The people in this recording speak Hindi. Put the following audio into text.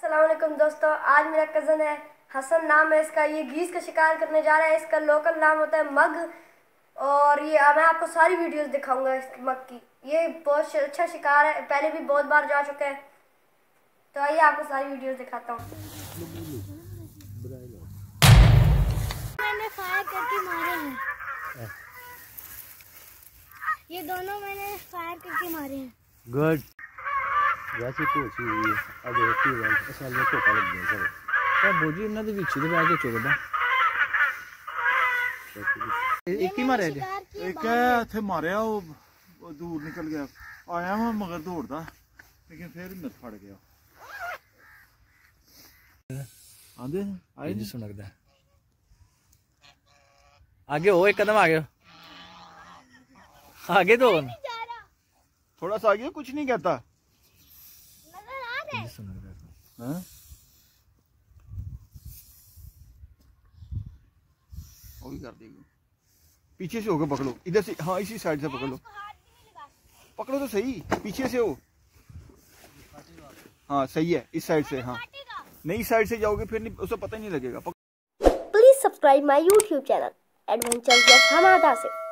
अस्सलाम वालेकुम दोस्तों, आज मेरा कज़न है हसन, नाम है इसका। ये गीस का शिकार करने जा रहा है। इसका लोकल नाम होता है मग। और ये मैं आपको सारी वीडियोस दिखाऊंगा इस मग की। ये बहुत अच्छा शिकार है, पहले भी बहुत बार जा चुका है। तो आइए आपको सारी वीडियोस दिखाता हूँ। मैंने फायर करके मारे हैं, ये दोनों मैंने फायर करके मारे हैं। गुड। वैसे तो अच्छी हुई है। अब एक ही बार असल में तो लग गया सब। तो बोझी इन्हों ਦੇ ਵਿੱਚ ਦੇ ਬੈਠ ਕੇ ਚੁਗਦਾ ਇੱਕ ਹੀ ਮਾਰਿਆ ਜੀ। एक है ਇੱਥੇ ਮਾਰਿਆ, ਉਹ ਦੂਰ ਨਿਕਲ ਗਿਆ। ਆਇਆ ਮੈਂ ਮਗਰ ਦੌੜਦਾ, ਲੇਕਿਨ ਫਿਰ ਮੈਂ ਫੜ ਗਿਆ। आंदे आए जी सुन लगता है आगे हो, एक कदम आगे आगे तो थोड़ा सा आगे, कुछ नहीं कहता। जी सुन लगता है। हाँ? वो भी कर देगी। पीछे से होकर पकड़ो, इधर से। हाँ, इसी साइड से पकड़ लो। पकड़ो तो सही, पीछे से हो। हाँ सही है, इस साइड से। हाँ नई साइड से जाओगे फिर नहीं, उसे पता ही नहीं लगेगा। Please subscribe my YouTube channel adventure Hamada से।